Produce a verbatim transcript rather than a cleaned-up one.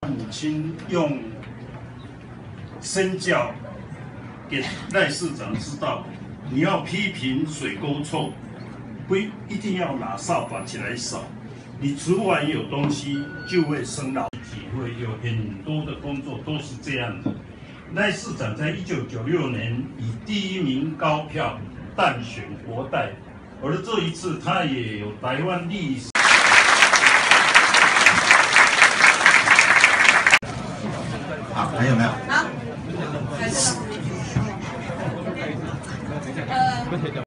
母亲用身教给赖市长知道，你要批评水沟臭，不一定要拿扫把起来扫，你厨完有东西就会生老体会，有很多的工作都是这样的。赖市长在一九九六年以第一名高票当选国代，而这一次他也有台湾历史。 好，还有没有？